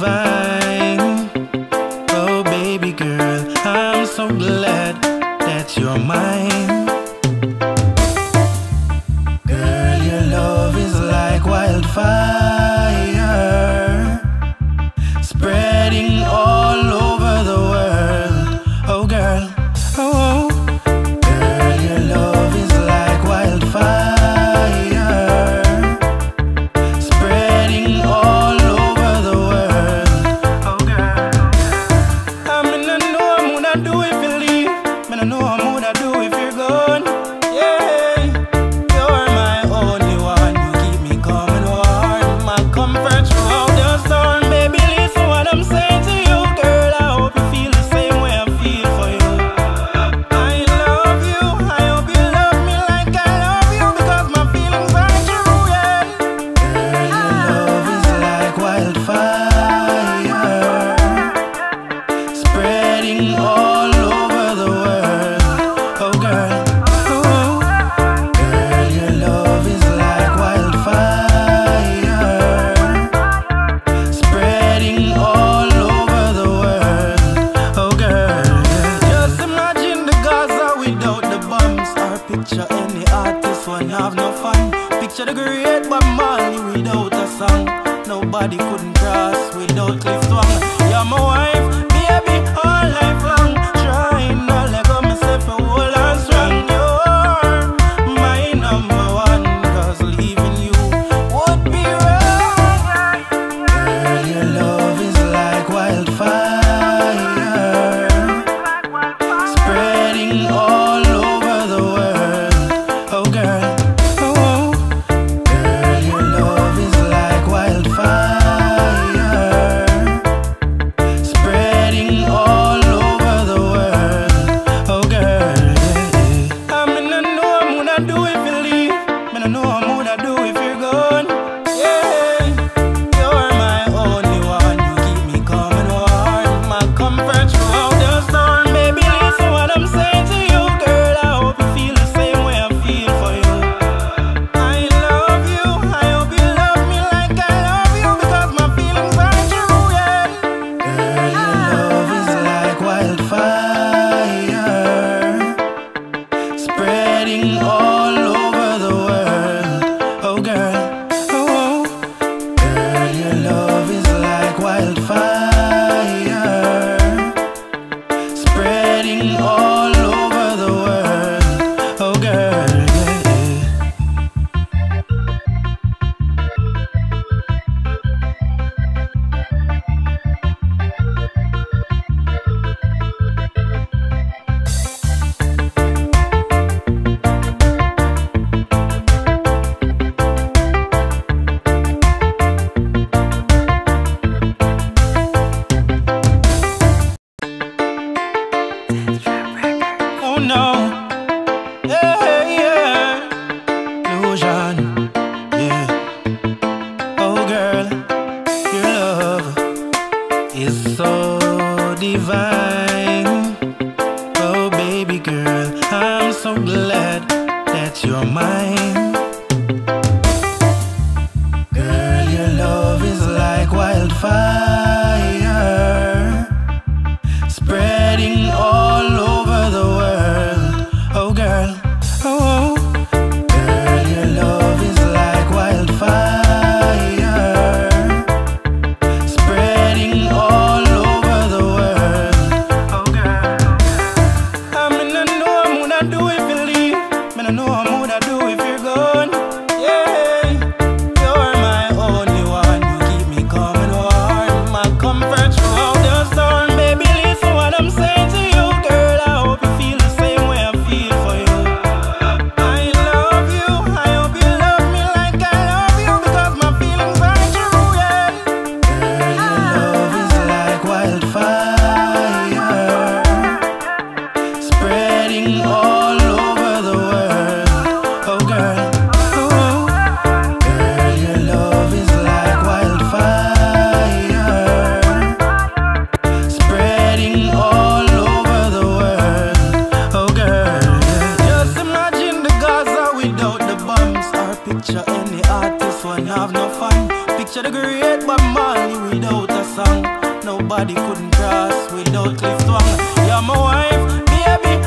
divine. Oh baby girl, I'm so glad that you're mine. Girl, your love is like wildfire, spreading all over the world. Oh girl, oh, girl, your love is like wildfire, spreading all over the world. Oh girl, I mean I know I'm gonna do if you leave, man I know I'm gonna do if you're gone. Yeah, you're my only one, you keep me coming warm, my comfort throughout the storm. Baby, listen what I'm saying to you, girl. I hope you feel the same way I feel for you. I love you, I hope you love me like I love you, because my feelings are true, yeah. Girl, your love is like wildfire, spreading all over the world. Oh girl, oh, girl, your love is like wildfire, spreading all over the world. Oh girl, just imagine the Gaza without the bombs, or picture any artist won't have no fun. Picture the great Bob Marley without a song. Nobody couldn't cross without Cliff Twang. You're my wife, baby, all life long. Trying to let go myself a whole and strong. You're my number one, cause leaving you would be wrong. Girl, your love is like wildfire, spreading all over the world. Oh girl, oh, girl, your love is like wildfire, spreading all over the world. Oh girl, I mean I know I'm gonna do if you leave, man I know I'm gonna do if you're gone. Yeah, you're my only one, you keep me coming warm, my comfort throughout the storm. Baby, listen what I'm saying to you, girl. I hope you feel the same way I feel for you. I love you, I hope you love me like I love you, because my feelings are true, yeah. Girl, your love is like wildfire, spreading all over the world. Oh girl, oh, girl, your love is like wildfire, spreading all over the world. Oh girl, oh no, yeah, yeah, Lusion, yeah. Oh girl, your love is so divine. Oh baby girl, I'm so glad that you're mine. Girl, your love is like wildfire, spreading all over the world. Oh girl, oh, girl, your love is like wildfire, spreading all over the world. Oh girl, I mean I know I'm gonna do if you leave, man I know I'm gonna do if you're gone. Yeah, you're my only one, you keep me coming warm, my comfort throughout the storm. Baby, listen what I'm saying to you, girl. I hope you feel the same way I feel for you. I love you, I hope you love me like I love you, because my feelings are true, yeah. Girl, your love is like wildfire, spreading all over the world. Oh girl, oh, girl, your love is like wildfire, spreading all over the world. Oh girl, just imagine the Gaza without the bombs, or picture any artist won't have no fun. Picture the great Bob Marley without a song. Nobody couldn't cross without cliff twang. You're my wife, baby.